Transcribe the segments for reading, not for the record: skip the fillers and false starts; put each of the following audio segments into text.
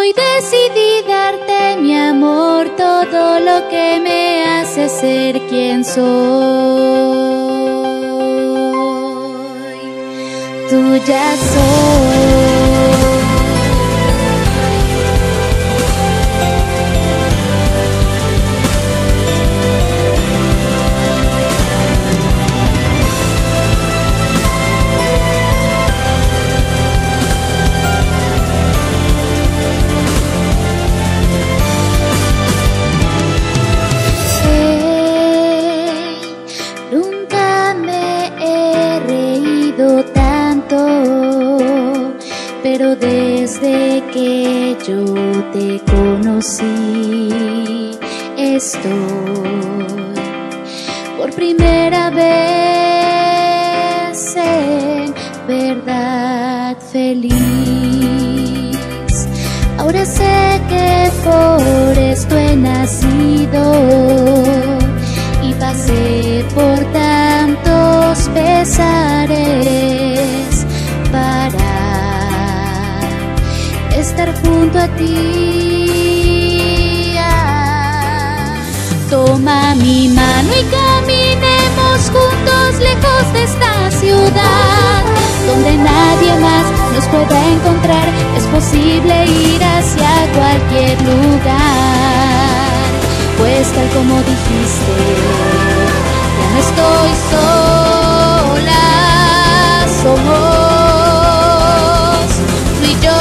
Hoy decidí darte mi amor, todo lo que me hace ser quien soy. Tuya soy. Pero desde que yo te conocí, estoy por primera vez en verdad feliz. Ahora sé que por esto he nacido y pasé por tantos pesares para estar junto a ti. Toma mi mano y caminemos juntos lejos de esta ciudad, donde nadie más nos pueda encontrar. Es posible ir hacia cualquier lugar, pues tal como dijiste, ya no estoy sola, somos tú y yo.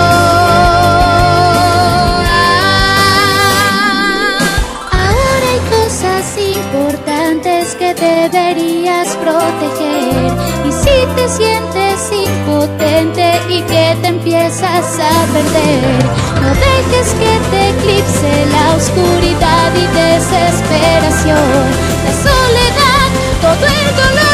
Deberías proteger, y si te sientes impotente y que te empiezas a perder, no dejes que te eclipse la oscuridad y desesperación, la soledad, todo el dolor.